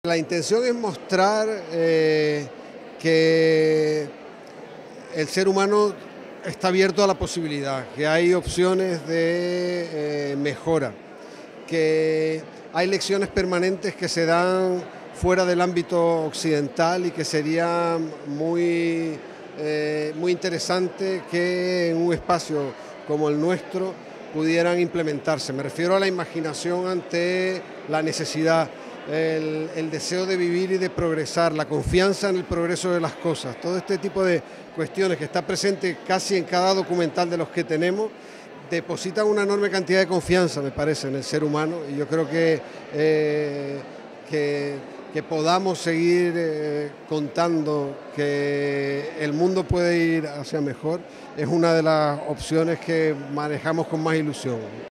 La intención es mostrar que el ser humano está abierto a la posibilidad, que hay opciones de mejora, que hay lecciones permanentes que se dan fuera del ámbito occidental y que sería muy interesante que en un espacio como el nuestro pudieran implementarse. Me refiero a la imaginación ante la necesidad, el deseo de vivir y de progresar, la confianza en el progreso de las cosas, todo este tipo de cuestiones que está presente casi en cada documental de los que tenemos, depositan una enorme cantidad de confianza, me parece, en el ser humano, y yo creo que podamos seguir contando que el mundo puede ir hacia mejor es una de las opciones que manejamos con más ilusión.